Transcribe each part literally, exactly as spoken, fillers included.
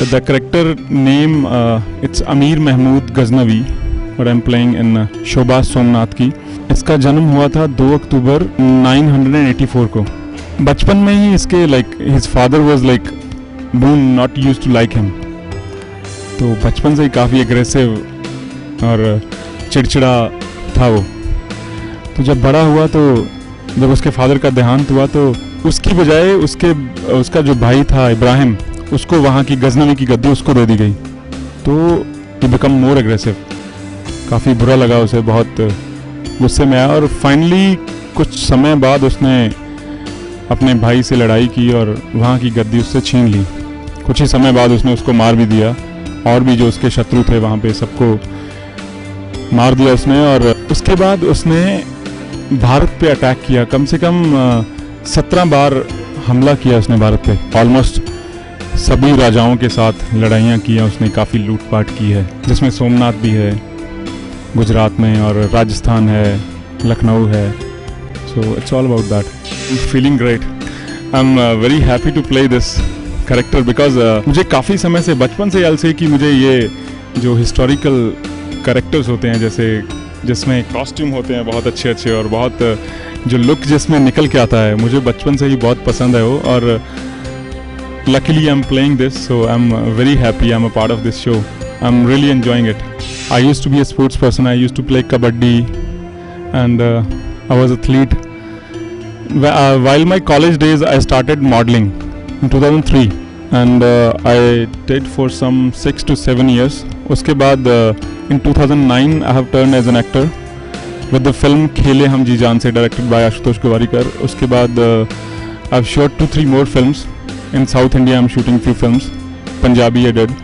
the character name, uh, it's Amir Mahmood Ghaznavi, what I'm playing in uh, Shobha Somnath Ki. इसका जन्म हुआ था दो October nine eighty four को. बचपन में ही इसके like his father was like बून not used to like him. तो बचपन से ही काफ़ी एग्रेसिव और चिड़चिड़ा था वो. तो जब बड़ा हुआ तो जब उसके फादर का देहांत हुआ तो उसकी बजाय उसके उसका जो भाई था इब्राहिम, उसको वहाँ की गजनवी की गद्दी उसको दे दी गई. तो ही बिकम मोर एग्रेसिव. काफ़ी बुरा लगा उसे, बहुत गुस्से में आया और फाइनली कुछ समय बाद उसने अपने भाई से लड़ाई की और वहाँ की गद्दी उससे छीन ली. कुछ ही समय बाद उसने उसको मार भी दिया और भी जो उसके शत्रु थे वहाँ पे सबको मार दिया उसने. और उसके बाद उसने भारत पे अटैक किया. कम से कम सत्रह बार हमला किया उसने भारत पे. ऑलमोस्ट सभी राजाओं के साथ लड़ाइयाँ की हैं उसने, काफ़ी लूटपाट की है, जिसमें सोमनाथ भी है गुजरात में और राजस्थान है, लखनऊ है. So it's all about that. Feeling great. I am very happy to play this character because मुझे काफ़ी समय से, बचपन से याद से कि मुझे ये जो हिस्टोरिकल कैरेक्टर्स होते हैं, जैसे जिसमें कॉस्ट्यूम होते हैं बहुत अच्छे अच्छे और बहुत जो लुक जिसमें निकल के आता है, मुझे बचपन से ही बहुत पसंद है वो. और luckily I'm playing this, so I'm very happy I'm a part of this show. I'm really enjoying it. I used to be a sports person. I used to play kabaddi and uh, I was an athlete. Uh, while my college days I started modeling in two thousand three and uh, I did for some six to seven years. उसके बाद uh, in two thousand nine I have turned as an actor with the film Kheley हम जी जान से, directed by Ashutosh Gowarikar. उसके बाद uh, I've shot two three more films. In South India, I'm shooting few films. Punjabi I did,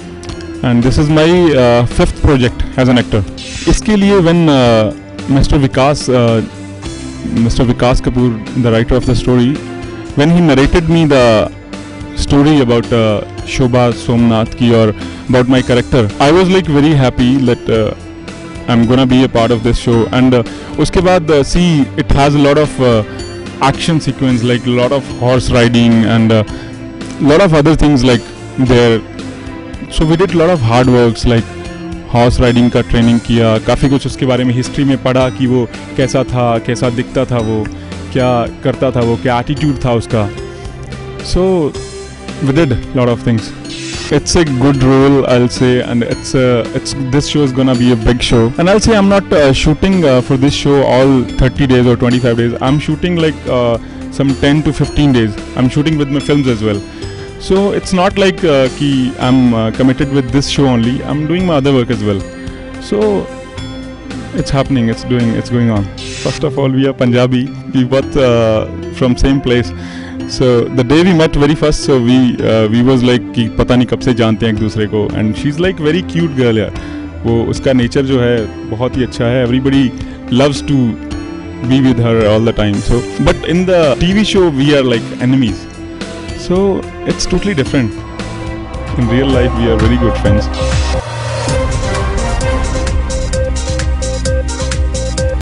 and this is my uh, fifth project as an actor. इसके लिए when uh, Mister Vikas, uh, Mister Vikas Kapoor, the writer of the story, when he narrated me the story about uh, Shobha Somnath Ki or about my character, I was like very happy that uh, I'm gonna be a part of this show. And uh, उसके बाद uh, see, it has a lot of uh, action sequence, like a lot of horse riding and a uh, lot of other things like there. So we did a lot of hard works like horse riding का training किया, काफ़ी कुछ उसके बारे में history में पढ़ा कि वो कैसा था, कैसा दिखता था, वो क्या करता था, वो क्या attitude था उसका. So we did a lot of things. It's a good role, I'll say, and it's a, it's this show is gonna be a big show. And I'll say I'm not uh, shooting uh, for this show all thirty days or twenty-five days. I'm shooting like uh, some ten to fifteen days. I'm shooting with my films as well. So it's not like uh, ki I'm uh, committed with this show only. I'm doing my other work as well. So it's happening. It's doing. It's going on. First of all, we are Punjabi. We both uh, from same place. So the day we met very first, so we uh, we was like कि पता नहीं कब से जानते हैं एक दूसरे को. And she's like very cute girl यार. वो उसका nature जो है बहुत ही अच्छा है. Everybody loves to be with her all the time. So but in the T V show we are like enemies. So it's totally different. In real life we are very good friends.